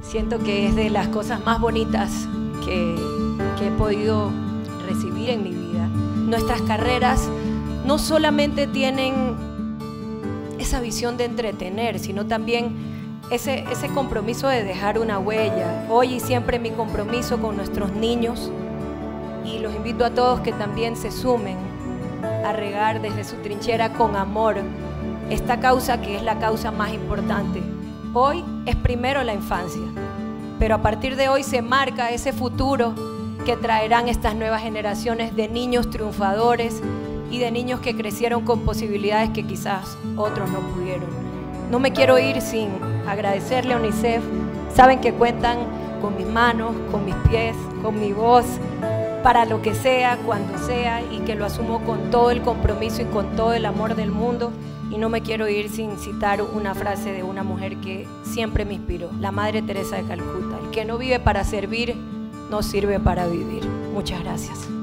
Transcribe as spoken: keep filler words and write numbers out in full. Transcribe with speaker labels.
Speaker 1: Siento que es de las cosas más bonitas que, que he podido recibir en mi vida. Nuestras carreras no solamente tienen esa visión de entretener, sino también ese, ese compromiso de dejar una huella. Hoy y siempre mi compromiso con nuestros niños, y los invito a todos que también se sumen a regar desde su trinchera con amor esta causa, que es la causa más importante. Hoy es primero la infancia, pero a partir de hoy se marca ese futuro que traerán estas nuevas generaciones de niños triunfadores y de niños que crecieron con posibilidades que quizás otros no pudieron. No me quiero ir sin agradecerle a UNICEF. Saben que cuentan con mis manos, con mis pies, con mi voz, para lo que sea, cuando sea, y que lo asumo con todo el compromiso y con todo el amor del mundo. Y no me quiero ir sin citar una frase de una mujer que siempre me inspiró, la Madre Teresa de Calcuta: el que no vive para servir, no sirve para vivir. Muchas gracias.